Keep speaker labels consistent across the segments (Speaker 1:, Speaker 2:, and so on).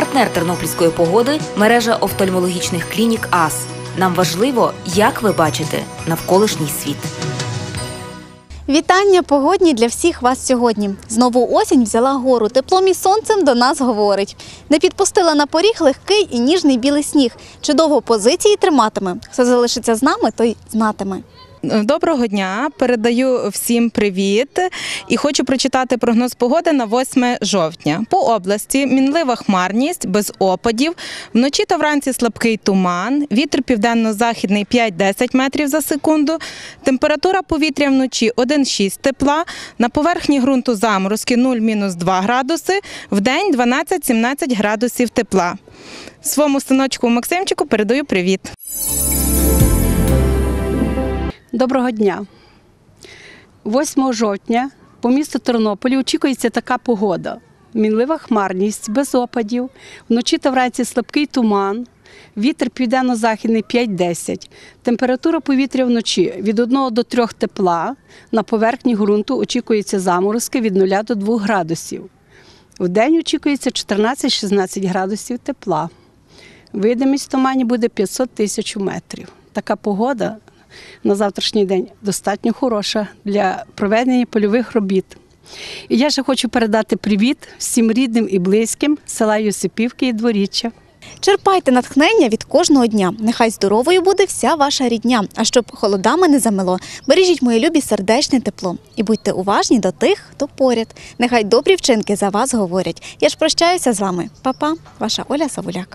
Speaker 1: Партнер тернопільської погоди – мережа офтальмологічних клінік АС. Нам важливо, як ви бачите навколишній світ.
Speaker 2: Вітання погодні для всіх вас сьогодні. Знову осінь взяла гору, теплом і сонцем до нас говорить. Не підпустила на поріг легкий і ніжний білий сніг. Чи довго позиції триматиме? Хто залишиться з нами, той знатиме.
Speaker 3: Доброго дня, передаю всім привіт і хочу прочитати прогноз погоди на 8 жовтня. По області мінлива хмарність, без опадів, вночі та вранці слабкий туман, вітер південно-західний 5-10 метрів за секунду, температура повітря вночі 1-6 тепла, на поверхні ґрунту заморозки 0-2 градуси, вдень 12-17 градусів тепла. Своєму синочку Максимчику передаю привіт.
Speaker 4: Доброго дня. 8 жовтня по місту Тернополі очікується така погода. Мінлива хмарність, без опадів, вночі та вранці слабкий туман, вітер південно-західний 5-10. Температура повітря вночі від 1 до 3 тепла, на поверхні ґрунту очікується заморозки від 0 до 2 градусів. Вдень очікується 14-16 градусів тепла. Видимість в тумані буде 500 тисяч метрів. Така погода на завтрашній день достатньо хороша для проведення польових робіт. І я ще хочу передати привіт всім рідним і близьким села Йосипівки і Дворіччя.
Speaker 2: Черпайте натхнення від кожного дня. Нехай здоровою буде вся ваша рідня. А щоб холодами не замело, бережіть, мої любі, сердечне тепло. І будьте уважні до тих, хто поряд. Нехай добрі вчинки за вас говорять. Я ж прощаюся з вами. Па-па, ваша Оля Савуляк.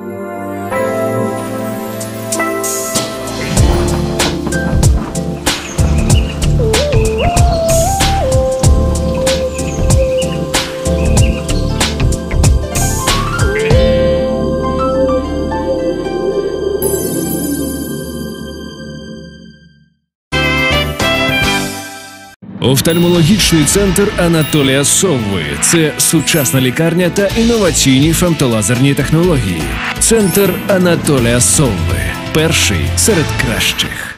Speaker 5: Офтальмологічний центр Анатолія Совви – це сучасна лікарня та інноваційні фемтолазерні технології. Центр Анатолія Совви – перший серед кращих.